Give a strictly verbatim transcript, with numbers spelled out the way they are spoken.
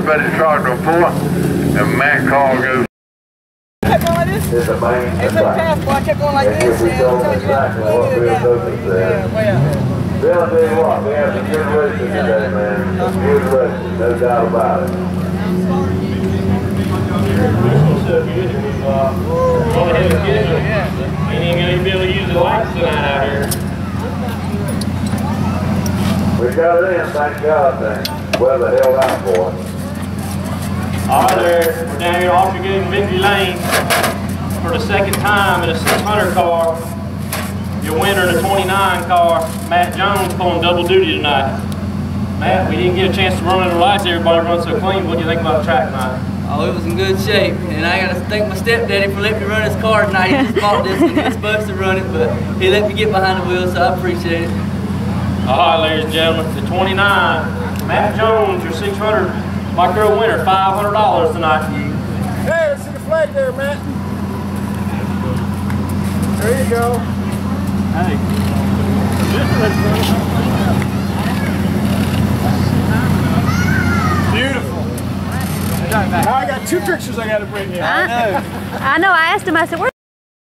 everybody started before, and Matt car goes. Kept going like this? It's a path, boy. I kept going like this, and I'll tell you what, look at that. Yeah, way out there. Bill, I'll tell you what, we have some good racing today, man. Some good racing, no doubt about it. Go ahead and get it. You ain't gonna be able to use the lights tonight out here. We got it in, thank God, then. Weather held out for us. All right, there. We're down here at Officer Game Victory Lane for the second time in a six hundred car. Your winner in a twenty-nine car, Matt Jones, pulling double duty tonight. Matt, we didn't get a chance to run under the lights. Everybody runs so clean. What do you think about the track tonight? Oh, it was in good shape, and I got to thank my stepdaddy for letting me run his car tonight. He just bought this and he was supposed to run it, but he let me get behind the wheel, so I appreciate it. All right, ladies and gentlemen, the twenty-nine, Matt Jones, your six hundred micro winner, five hundred dollars tonight. Hey, let's see the flag there, Matt. There you go. Hey. Beautiful. Now I got two pictures I got to bring you. I know. I know. I asked him, I said, where